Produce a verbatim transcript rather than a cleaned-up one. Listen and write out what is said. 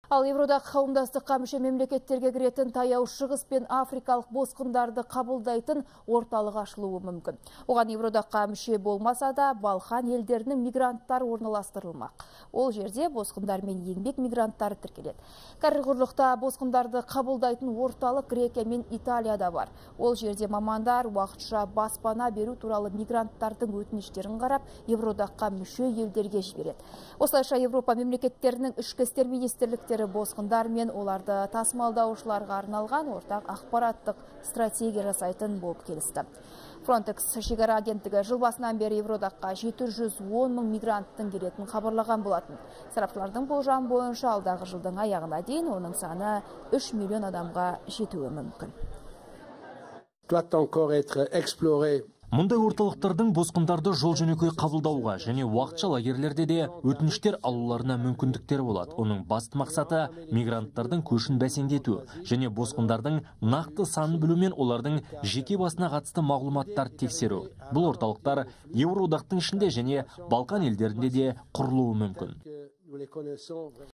Ал Евродақ қауымдастыққа мүше мемлекеттерге кіретін таяу шығыс пен африкалық босқындарды қабылдайтын орталық ашылуы мүмкін. Оған Евродаққа мүше болмаса да Балқан елдерінің мигранттар орналастырылмақ. Ол жерде босқындар мен еңбек мигранттары тіркеледі. Кәрі құрлықта босқындарды қабылдайтын орталық Грекия мен Италияда бар. Ол жерде мамандар уақытша баспана беру туралы мигранттардың өтініштерін қарап, Евродаққа мүше елдерге жібереді. Осылайша Европа мемлекеттерінің ішкі істер министрліктері босқындар мен оларды тасымалдаушыларға арналған ортақ ақпараттық стратегия жасайтын болып келісті. Frontex шекара агенттігі жыл басынан бері Евродаққа жеті жүз он мың мигранттың келетінін хабарлаған болатын. Сарапшылардың болжам бойынша алдағы жылдың аяғына дейін оның саны үш миллион адамға жетуі мүмкін. Мұндай орталықтардың босқындарды жол жөнекей қабылдауға және уақытша лагерлерде де өтініштер алуларына мүмкіндіктер болады. Оның басты мақсаты мигранттардың көшін бәсеңдету және босқындардың нақты санын білу мен олардың жеке басына қатысты мағлұматтарды тексеру. Бұл орталықтар Еуроодақтың ішінде және Балқан елдерінде де құрылуы мүмкін.